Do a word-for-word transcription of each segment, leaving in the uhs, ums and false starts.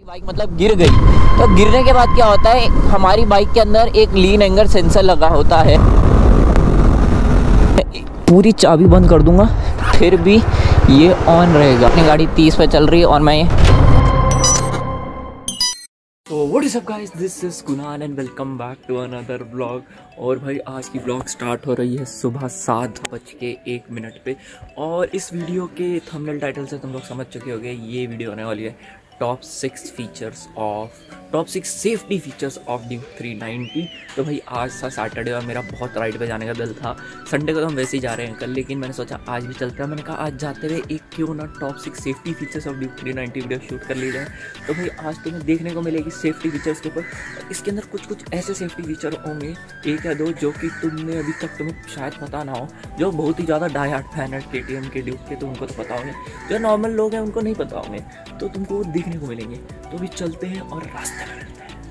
Bike मतलब गिर गई तो गिरने के बाद क्या होता है, हमारी बाइक के अंदर एक लीन एंगल सेंसर लगा होता है। पूरी चाबी बंद कर दूंगा फिर भी ये ऑन रहेगा। अपनी गाड़ी तीस पे चल रही है और मैं तो what is up guys, this is Kunal and welcome back to another blog. और भाई आज की ब्लॉग स्टार्ट हो रही है सुबह सात बज के एक मिनट पे। और इस वीडियो के थंबनेल टाइटल से तुम लोग समझ चुके होंगे, ये वीडियो होने वाली है top six features of top six safety features of Duke three ninety. तो भाई आज था सैटरडे और मेरा बहुत राइड पे जाने का दिल था। संडे को तो हम वैसे ही जा रहे हैं कल, लेकिन मैंने सोचा आज भी चलते हैं। मैंने कहा आज जाते हुए एक क्यों ना top six safety features of Duke three ninety video shoot कर ली जाए। तो भाई आज तुम्हें देखने को मिलेगी सेफ्टी फीचर्स के ऊपर। इसके अंदर कुछ कुछ ऐसे सेफ्टी फीचर होंगे, एक या दो, जो कि तुमने अभी तक तुम्हें शायद पता ना हो। जो बहुत ही ज़्यादा डाई हार्ड फैन है के टी एम के ड्यूक के, तो उनको तो पता होंगे। जो नॉर्मल लोग हैं उनको नहीं पता होंगे, तो तुमको देखने को मिलेंगे। तो भी चलते हैं और रास्ते में मिलते हैं।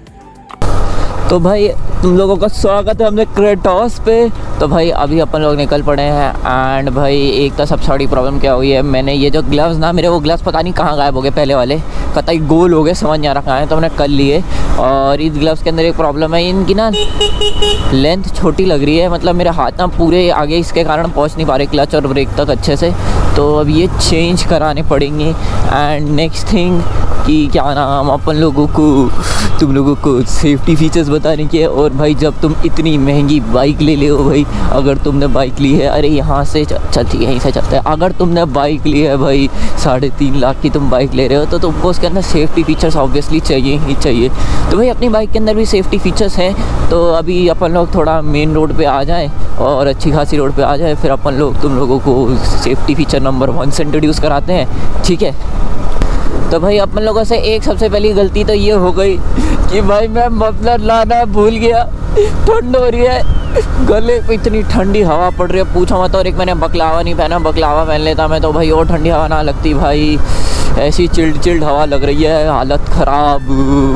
तो भाई तुम लोगों का स्वागत है हमने क्रेटॉस पे। तो भाई अभी अपन लोग निकल पड़े हैं। एंड भाई एक तो सबसे बड़ी प्रॉब्लम क्या हुई है, मैंने ये जो ग्लव्स ना, मेरे वो ग्लव्स पता नहीं कहाँ गायब हो गए, पहले वाले कतई गोल हो गए, समझ नहीं आ रहा कहाँ है, तो मैंने कल लिए। और इस ग्लव्स के अंदर एक प्रॉब्लम है, इनकी ना लेंथ छोटी लग रही है, मतलब मेरे हाथ ना पूरे आगे इसके कारण पहुँच नहीं पा रहे क्लच और ब्रेक तक अच्छे से। तो अब ये चेंज कराने पड़ेंगे। एंड नेक्स्ट थिंग कि क्या नाम, अपन लोगों को तुम लोगों को सेफ्टी फीचर्स बताने के। और भाई जब तुम इतनी महंगी बाइक ले ले हो भाई, अगर तुमने बाइक ली है, अरे यहाँ से चलती है, यहीं से चलता है। अगर तुमने बाइक ली है भाई साढ़े तीन लाख की तुम बाइक ले रहे हो, तो तुमको उसके अंदर सेफ्टी फीचर्स ऑब्वियसली चाहिए ही चाहिए। तो भाई अपनी बाइक के अंदर भी सेफ्टी फीचर्स हैं। तो अभी अपन लोग थोड़ा मेन रोड पर आ जाएँ और अच्छी खासी रोड पर आ जाए, फिर अपन लोग तुम लोगों को सेफ्टी फीचर नंबर वन से इंट्रोड्यूस कराते हैं, ठीक है। तो भाई अपन लोगों से एक सबसे पहली गलती तो ये हो गई कि भाई मैं मफलर लाना भूल गया। ठंड हो रही है, गले पे इतनी ठंडी हवा पड़ रही है पूछो मत। और एक मैंने बकलावा नहीं पहना, बकलावा पहन लेता मैं तो भाई और ठंडी हवा ना लगती। भाई ऐसी चिल्ड चिल्ड हवा लग रही है, हालत ख़राब।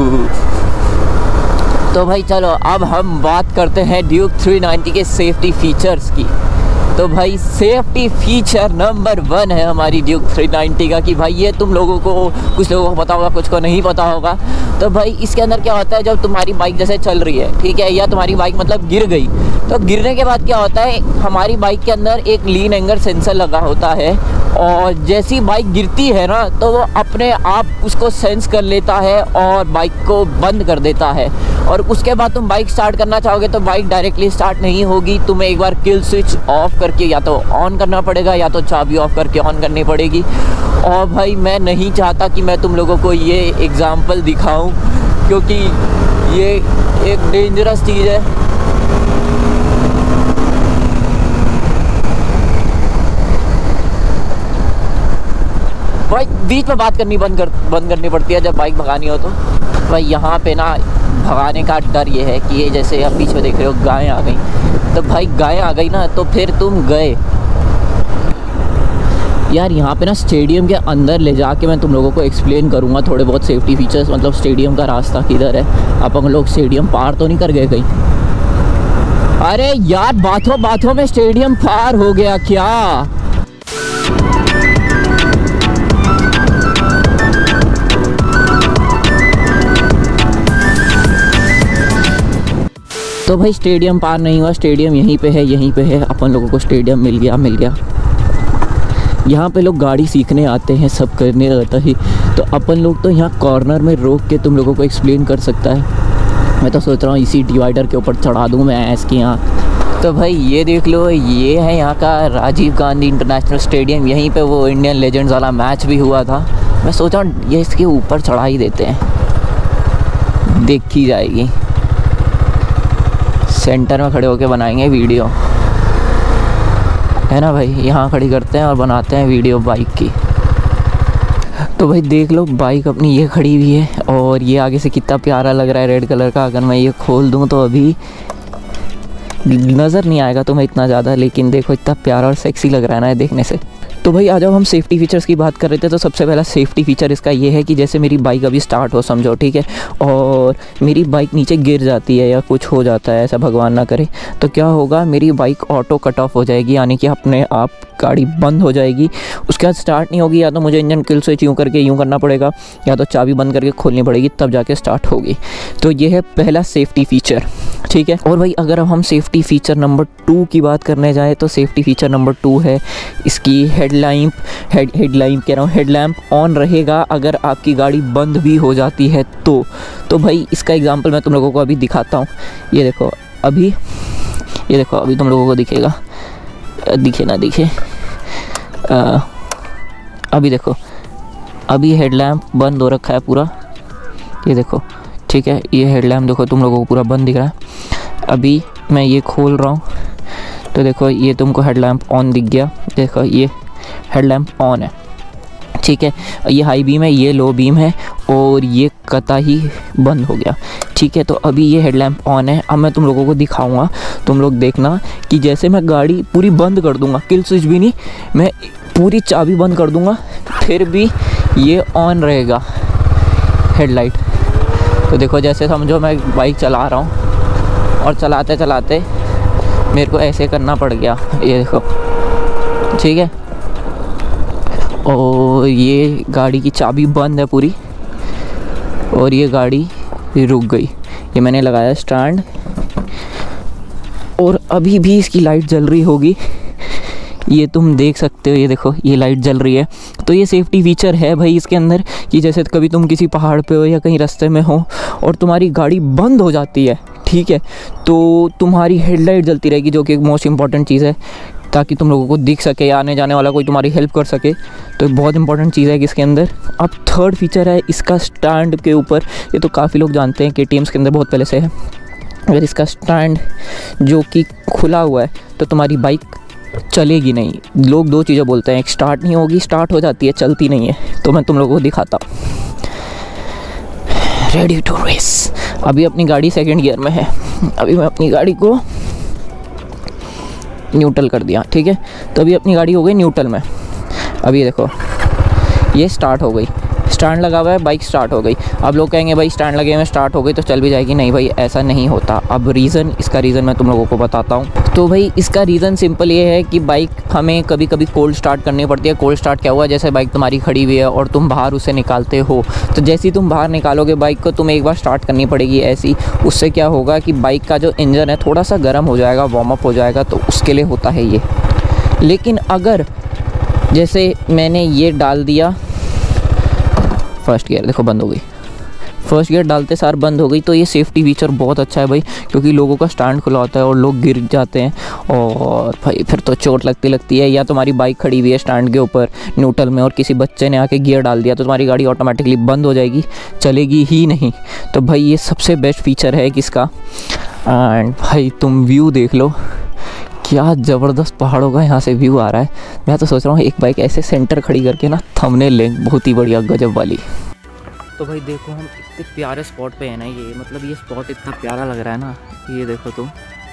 तो भाई चलो अब हम बात करते हैं ड्यूक थ्री नाइंटी के सेफ्टी फीचर्स की। तो भाई सेफ्टी फीचर नंबर वन है हमारी ड्यूक थ्री नाइंटी का कि भाई ये तुम लोगों को, कुछ लोगों को पता होगा, कुछ को नहीं पता होगा। तो भाई इसके अंदर क्या होता है, जब तुम्हारी बाइक जैसे चल रही है, ठीक है, या तुम्हारी बाइक मतलब गिर गई, तो गिरने के बाद क्या होता है, हमारी बाइक के अंदर एक लीन एंगल सेंसर लगा होता है। और जैसी बाइक गिरती है ना, तो वो अपने आप उसको सेंस कर लेता है और बाइक को बंद कर देता है। और उसके बाद तुम बाइक स्टार्ट करना चाहोगे तो बाइक डायरेक्टली स्टार्ट नहीं होगी, तुम्हें एक बार किल स्विच ऑफ करके या तो ऑन करना पड़ेगा या तो चाबी ऑफ करके ऑन करनी पड़ेगी। और भाई मैं नहीं चाहता कि मैं तुम लोगों को ये एग्जाम्पल दिखाऊं, क्योंकि ये एक डेंजरस चीज़ है। भाई बीच में बात करनी बंद कर बंद करनी पड़ती है जब बाइक भगानी हो तो। भाई यहाँ पे ना भगाने का डर ये है कि ये जैसे आप बीच में देख रहे हो गायें आ गई, तो भाई गायें आ गई ना तो फिर तुम गए यार। यहाँ पे ना स्टेडियम के अंदर ले जाके मैं तुम लोगों को एक्सप्लेन करूँगा थोड़े बहुत सेफ्टी फीचर्स, मतलब स्टेडियम का रास्ता किधर है। अपन लोग स्टेडियम पार तो नहीं कर गए कहीं? अरे यार बातों बातों में स्टेडियम पार हो गया क्या? तो भाई स्टेडियम पार नहीं हुआ, स्टेडियम यहीं पे है, यहीं पे है। अपन लोगों को स्टेडियम मिल गया मिल गया यहाँ पे लोग गाड़ी सीखने आते हैं, सब करने आता है। तो अपन लोग तो यहाँ कॉर्नर में रोक के तुम लोगों को एक्सप्लेन कर सकता है। मैं तो सोच रहा हूँ इसी डिवाइडर के ऊपर चढ़ा दूँ मैं ऐसे यहाँ। तो भाई ये देख लो, ये है यहाँ का राजीव गांधी इंटरनेशनल स्टेडियम। यहीं पे वो इंडियन लेजेंड्स वाला मैच भी हुआ था। मैं सोचा ये इसके ऊपर चढ़ा ही देते हैं, देखी जाएगी। सेंटर में खड़े होके बनाएंगे वीडियो, है ना भाई। यहाँ खड़ी करते हैं और बनाते हैं वीडियो बाइक की। तो भाई देख लो बाइक अपनी ये खड़ी हुई है और ये आगे से कितना प्यारा लग रहा है रेड कलर का। अगर मैं ये खोल दूँ तो अभी नज़र नहीं आएगा तुम्हें इतना ज़्यादा, लेकिन देखो इतना प्यारा और सेक्सी लग रहा है ना देखने से। तो भाई आ जाओ, हम सेफ्टी फीचर्स की बात कर रहे थे। तो सबसे पहला सेफ्टी फीचर इसका ये है कि जैसे मेरी बाइक अभी स्टार्ट हो, समझो, ठीक है, और मेरी बाइक नीचे गिर जाती है या कुछ हो जाता है, ऐसा भगवान ना करे, तो क्या होगा, मेरी बाइक ऑटो कट ऑफ हो जाएगी, यानी कि अपने आप गाड़ी बंद हो जाएगी, उसके बाद स्टार्ट नहीं होगी। या तो मुझे इंजन किल स्विच यूँ करके यूँ करना पड़ेगा, या तो चाबी बंद करके खोलनी पड़ेगी, तब जाके स्टार्ट होगी। तो ये है पहला सेफ्टी फीचर, ठीक है। और भाई अगर हम सेफ्टी फीचर नंबर टू की बात करने जाएँ तो सेफ्टी फीचर नंबर टू है इसकी हेडलाइट। हेड हेडलाइट कह रहा हूँ हेडलैम्प ऑन रहेगा अगर आपकी गाड़ी बंद भी हो जाती है तो। तो भाई इसका एग्जांपल मैं तुम लोगों को अभी दिखाता हूँ। ये देखो अभी, ये देखो अभी तुम लोगों को दिखेगा, दिखे ना दिखे, आ, अभी देखो अभी हेडलैम्प बंद हो रखा है पूरा, ये देखो, ठीक है। ये हेडलैम्प देखो तुम लोगों को पूरा बंद दिख रहा है। अभी मैं ये खोल रहा हूँ तो देखो ये तुमको हेडलैम्प ऑन दिख गया, देखो ये हेडलैम्प ऑन है, ठीक है। ये हाई बीम है, ये लो बीम है, और ये कतई बंद हो गया, ठीक है। तो अभी ये हेडलैम्प ऑन है। अब मैं तुम लोगों को दिखाऊंगा, तुम लोग देखना कि जैसे मैं गाड़ी पूरी बंद कर दूंगा, किल स्विच भी नहीं, मैं पूरी चाबी बंद कर दूंगा, फिर भी ये ऑन रहेगा हेडलाइट। तो देखो जैसे समझो मैं बाइक चला रहा हूँ और चलाते चलाते मेरे को ऐसे करना पड़ गया, ये देखो, ठीक है। और ये गाड़ी की चाबी बंद है पूरी, और ये गाड़ी रुक गई। ये मैंने लगाया स्टैंड, और अभी भी इसकी लाइट जल रही होगी, ये तुम देख सकते हो, ये देखो ये लाइट जल रही है। तो ये सेफ्टी फीचर है भाई इसके अंदर कि जैसे कभी तुम किसी पहाड़ पे हो या कहीं रास्ते में हो और तुम्हारी गाड़ी बंद हो जाती है, ठीक है, तो तुम्हारी हेडलाइट जलती रहेगी, जो कि एक मोस्ट इंपॉर्टेंट चीज़ है, ताकि तुम लोगों को दिख सके या आने जाने वाला कोई तुम्हारी हेल्प कर सके। तो बहुत इंपॉर्टेंट चीज़ है कि इसके अंदर। अब थर्ड फीचर है इसका स्टैंड के ऊपर। ये तो काफ़ी लोग जानते हैं, के टी एम्स के अंदर बहुत पहले से है। अगर इसका स्टैंड जो कि खुला हुआ है तो तुम्हारी बाइक चलेगी नहीं। लोग दो चीज़ें बोलते हैं, एक स्टार्ट नहीं होगी, स्टार्ट हो जाती है, चलती नहीं है। तो मैं तुम लोगों को दिखाता हूँ। Ready to race. अभी अपनी गाड़ी सेकेंड गियर में है, अभी मैं अपनी गाड़ी को न्यूट्रल कर दिया, ठीक है। तो अभी अपनी गाड़ी हो गई न्यूट्रल में। अभी देखो ये स्टार्ट हो गई, स्टैंड लगा हुआ है, बाइक स्टार्ट हो गई। अब लोग कहेंगे भाई स्टैंड लगे हुए स्टार्ट हो गई तो चल भी जाएगी, नहीं भाई ऐसा नहीं होता। अब रीज़न, इसका रीज़न मैं तुम लोगों को बताता हूँ। तो भाई इसका रीज़न सिंपल ये है कि बाइक हमें कभी कभी कोल्ड स्टार्ट करनी पड़ती है। कोल्ड स्टार्ट क्या हुआ, जैसे बाइक तुम्हारी खड़ी हुई है और तुम बाहर उसे निकालते हो, तो जैसे ही तुम बाहर निकालोगे बाइक को, तुम्हें एक बार स्टार्ट करनी पड़ेगी ऐसी। उससे क्या होगा कि बाइक का जो इंजन है थोड़ा सा गर्म हो जाएगा, वार्म अप हो जाएगा, तो उसके लिए होता है ये। लेकिन अगर जैसे मैंने ये डाल दिया फर्स्ट गियर, देखो बंद हो गई, फर्स्ट गियर डालते सार बंद हो गई। तो ये सेफ्टी फीचर बहुत अच्छा है भाई, क्योंकि लोगों का स्टैंड खुला होता है और लोग गिर जाते हैं और भाई फिर तो चोट लगती लगती है। या तुम्हारी बाइक खड़ी हुई है स्टैंड के ऊपर न्यूट्रल में और किसी बच्चे ने आके गियर डाल दिया तो तुम्हारी गाड़ी ऑटोमेटिकली बंद हो जाएगी, चलेगी ही नहीं। तो भाई ये सबसे बेस्ट फीचर है किसका। एंड भाई तुम व्यू देख लो, क्या ज़बरदस्त पहाड़ों का यहाँ से व्यू आ रहा है। मैं तो सोच रहा हूँ एक बाइक ऐसे सेंटर खड़ी करके ना थंबनेल लें, बहुत ही बढ़िया गजब वाली। तो भाई देखो हम इतने प्यारे स्पॉट पे है ना, ये मतलब ये स्पॉट इतना प्यारा लग रहा है ना, ये देखो तुम,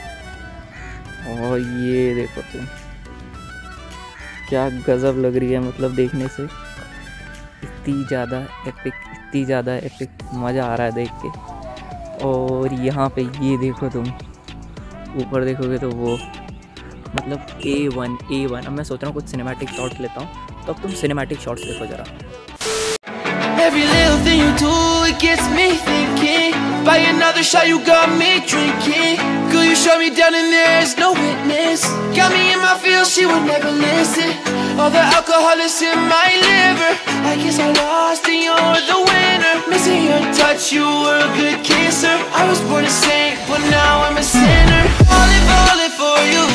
और ये देखो तुम, क्या गजब लग रही है मतलब देखने से, इतनी ज़्यादा एपिक, इतनी ज़्यादा एपिक, मज़ा आ रहा है देख के। और यहाँ पे ये देखो तुम, ऊपर देखोगे तो वो मतलब ए वन ए वन। अब मैं सोच रहा हूँ कुछ सिनेमैटिक शॉट्स लेता हूँ, तो अब तुम सिनेमैटिक शॉट्स देखो ज़रा। Every little thing you do, it gets me thinking. Buy another shot, you got me drinking. Girl, you shut me down and there's no witness. Got me in my feels, she would never listen. All the alcohol is in my liver. I guess I lost and you're the winner. Missing your touch, you were a good kisser. I was born a saint, but now I'm a sinner. Falling, falling for you.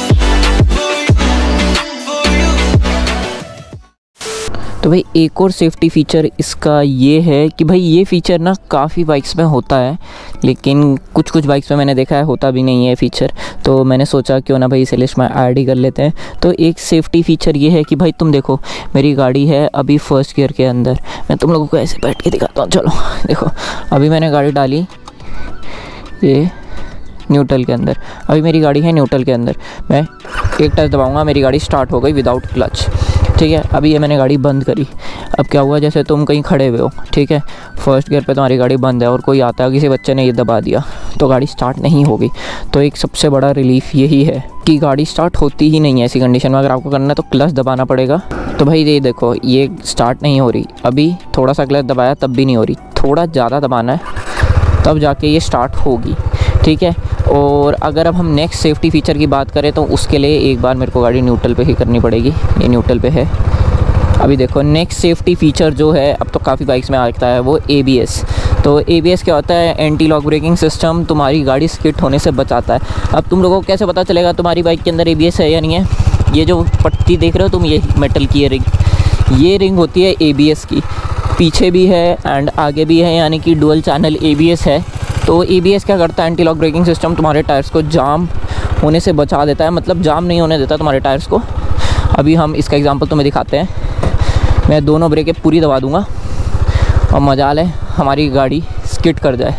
तो भाई एक और safety feature इसका ये है कि भाई ये फ़ीचर ना काफ़ी बाइक्स में होता है, लेकिन कुछ कुछ बाइक्स में मैंने देखा है होता भी नहीं है फ़ीचर। तो मैंने सोचा क्यों ना भाई इसे लिस्ट में ऐड ही कर लेते हैं। तो एक सेफ्टी फ़ीचर ये है कि भाई तुम देखो मेरी गाड़ी है अभी फर्स्ट गियर के अंदर, मैं तुम लोगों को ऐसे बैठ के दिखाता हूँ। चलो देखो अभी मैंने गाड़ी डाली ये न्यूट्रल के अंदर, अभी मेरी गाड़ी है न्यूट्रल के अंदर, मैं एक टच दबाऊँगा मेरी गाड़ी स्टार्ट हो गई विदाउट क्लच, ठीक है। अभी ये मैंने गाड़ी बंद करी। अब क्या हुआ, जैसे तुम कहीं खड़े हुए हो, ठीक है, फर्स्ट गियर पे तुम्हारी गाड़ी बंद है और कोई आता है, किसी बच्चे ने ये दबा दिया तो गाड़ी स्टार्ट नहीं होगी। तो एक सबसे बड़ा रिलीफ यही है कि गाड़ी स्टार्ट होती ही नहीं है ऐसी कंडीशन में। अगर आपको करना है तो क्लच दबाना पड़ेगा। तो भाई ये देखो, ये स्टार्ट नहीं हो रही। अभी थोड़ा सा क्लच दबाया तब भी नहीं हो रही, थोड़ा ज़्यादा दबाना है तब जाके ये स्टार्ट होगी, ठीक है। और अगर अब हम नेक्स्ट सेफ्टी फ़ीचर की बात करें तो उसके लिए एक बार मेरे को गाड़ी न्यूट्रल पे ही करनी पड़ेगी। ये न्यूट्रल पे है। अभी देखो, नेक्स्ट सेफ्टी फ़ीचर जो है अब तो काफ़ी बाइक्स में आता है, वो ए बी एस। तो ए बी एस क्या होता है, एंटी लॉक ब्रेकिंग सिस्टम, तुम्हारी गाड़ी स्किड होने से बचाता है। अब तुम लोगों को कैसे पता चलेगा तुम्हारी बाइक के अंदर ए बी एस है या नहीं है? ये जो पट्टी देख रहे हो तुम, ये मेटल की रिंग, ये रिंग होती है ए बी एस की। पीछे भी है एंड आगे भी है, यानी कि dual channel A B S है। तो ए बी एस क्या करता है, एंटी लॉक ब्रेकिंग सिस्टम तुम्हारे टायर्स को जाम होने से बचा देता है, मतलब जाम नहीं होने देता तुम्हारे टायर्स को। अभी हम इसका एग्जांपल तुम्हें दिखाते हैं। मैं दोनों ब्रेकें पूरी दबा दूंगा और मजाल है हमारी गाड़ी स्किड कर जाए।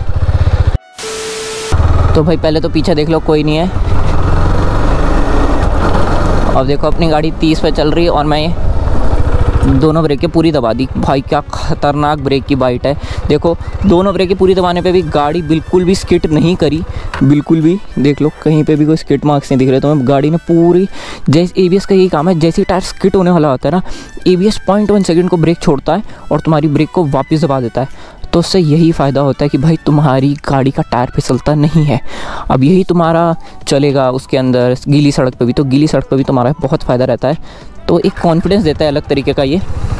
तो भाई पहले तो पीछे देख लो, कोई नहीं है। अब देखो अपनी गाड़ी तीस पे चल रही है और मैं दोनों ब्रेकें पूरी दबा दी। भाई क्या ख़तरनाक ब्रेक की बाइट है। देखो दोनों ब्रेकें पूरी दबाने पे भी गाड़ी बिल्कुल भी स्किड नहीं करी, बिल्कुल भी। देख लो कहीं पे भी कोई स्किड मार्क्स नहीं दिख रहे। तो मैं गाड़ी ने पूरी, जैसे ए बी एस का यही काम है, जैसे ही टायर स्किड होने वाला होता है ना, A B S point one second को ब्रेक छोड़ता है और तुम्हारी ब्रेक को वापस दबा देता है। तो उससे यही फ़ायदा होता है कि भाई तुम्हारी गाड़ी का टायर फिसलता नहीं है। अब यही तुम्हारा चलेगा उसके अंदर गीली सड़क पे भी, तो गीली सड़क पे भी तुम्हारा बहुत फ़ायदा रहता है। तो एक कॉन्फिडेंस देता है अलग तरीके का ये।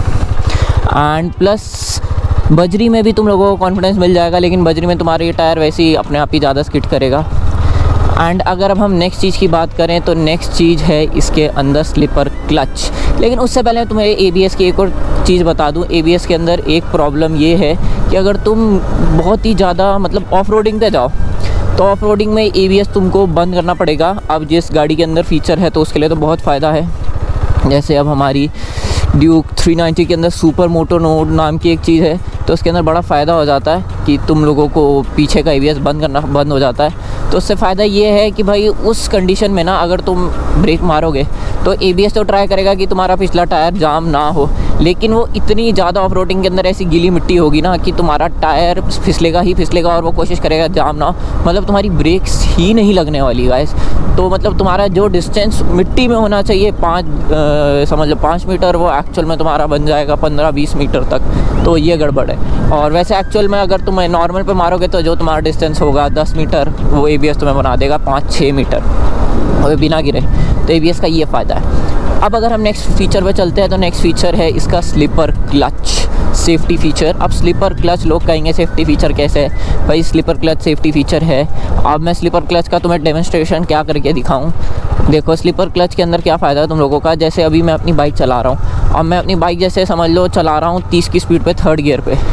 एंड प्लस बजरी में भी तुम लोगों को कॉन्फिडेंस मिल जाएगा, लेकिन बजरी में तुम्हारा ये टायर वैसे ही अपने आप ही ज़्यादा स्किड करेगा। एंड अगर अब हम नेक्स्ट चीज़ की बात करें तो नेक्स्ट चीज़ है इसके अंदर स्लिपर क्लच। लेकिन उससे पहले तुम्हें ए बी एस की एक और चीज़ बता दूं। ए बी एस के अंदर एक प्रॉब्लम ये है कि अगर तुम बहुत ही ज़्यादा मतलब ऑफ रोडिंग पे जाओ तो ऑफ रोडिंग में ए बी एस तुमको बंद करना पड़ेगा। अब जिस गाड़ी के अंदर फीचर है तो उसके लिए तो बहुत फ़ायदा है। जैसे अब हमारी ड्यूक थ्री नाइंटी के अंदर सुपर मोटो नोड नाम की एक चीज़ है, तो उसके अंदर बड़ा फ़ायदा हो जाता है कि तुम लोगों को पीछे का ए बी एस बंद करना बंद हो जाता है। तो उससे फ़ायदा ये है कि भाई उस कंडीशन में ना अगर तुम ब्रेक मारोगे तो ए बी एस तो ट्राई करेगा कि तुम्हारा पिछला टायर जाम ना हो, लेकिन वो इतनी ज़्यादा ऑफ रोडिंग के अंदर ऐसी गीली मिट्टी होगी ना कि तुम्हारा टायर फिसलेगा ही फिसलेगा और वो कोशिश करेगा जाम ना हो। मतलब तुम्हारी ब्रेक्स ही नहीं लगने वाली गाइस। तो मतलब तुम्हारा जो डिस्टेंस मिट्टी में होना चाहिए पाँच समझ लो पाँच मीटर, वो एक्चुअल में तुम्हारा बन जाएगा पंद्रह बीस मीटर तक। तो ये गड़बड़ है। और वैसे एक्चुअल में अगर तुम नॉर्मल पे मारोगे तो जो तुम्हारा डिस्टेंस होगा दस मीटर, वो ए बी एस तुम्हें बना देगा पाँच छः मीटर और बिना गिरे। तो ए बी एस का ये फ़ायदा है। अब अगर हम नेक्स्ट फीचर पे चलते हैं तो नेक्स्ट फीचर है इसका स्लीपर क्लच सेफ्टी फीचर। अब स्लीपर क्लच लोग कहेंगे सेफ्टी फीचर कैसे है भाई? स्लीपर क्लच सेफ्टी फीचर है। अब मैं स्लीपर क्लच का तुम्हें डेमोन्स्ट्रेशन क्या करके दिखाऊं। देखो स्लीपर क्लच के अंदर क्या फ़ायदा है तुम लोगों का। जैसे अभी मैं अपनी बाइक चला रहा हूँ, अब मैं अपनी बाइक जैसे समझ लो चला रहा हूँ तीस की स्पीड पे थर्ड गियर पे,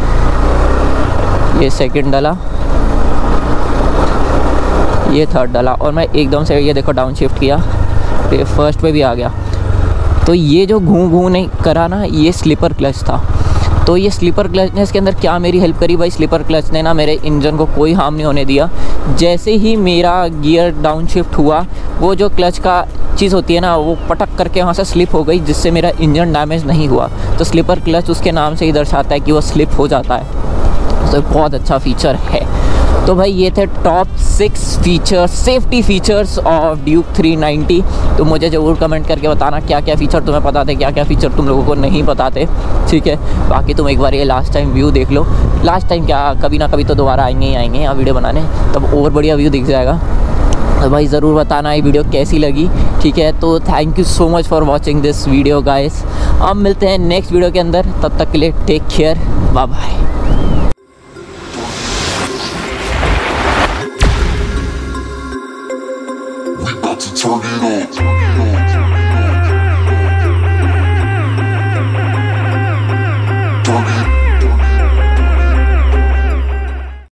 ये सेकंड डाला, ये थर्ड डाला और मैं एकदम से ये देखो डाउन शिफ्ट किया, ये फर्स्ट पे भी आ गया। तो ये जो घूं घूं नहीं करा ना, ये स्लीपर क्लच था। तो ये स्लीपर क्लच ने इसके अंदर क्या मेरी हेल्प करी भाई? स्लीपर क्लच ने ना मेरे इंजन को कोई हार्म नहीं होने दिया। जैसे ही मेरा गियर डाउन शिफ्ट हुआ, वो जो क्लच का चीज़ होती है ना, वो पटक करके वहाँ से स्लिप हो गई, जिससे मेरा इंजन डैमेज नहीं हुआ। तो स्लीपर क्लच उसके नाम से ही दर्शाता है कि वो स्लिप हो जाता है। तो बहुत अच्छा फीचर है। तो भाई ये थे top six features safety features of Duke three ninety. तो मुझे ज़रूर कमेंट करके बताना क्या क्या फ़ीचर तुम्हें पता थे, क्या क्या फ़ीचर तुम लोगों को नहीं पता थे, ठीक है। बाकी तुम एक बार ये लास्ट टाइम व्यू देख लो। लास्ट टाइम क्या, कभी ना कभी तो दोबारा आएंगे ही आएंगे यहाँ वीडियो बनाने, तब और बढ़िया व्यू दिख जाएगा। तो भाई ज़रूर बताना ये वीडियो कैसी लगी, ठीक है। तो thank you so much for watching this video guys. अब मिलते हैं नेक्स्ट वीडियो के अंदर, तब तक के लिए take care, bye bye. Turn it on.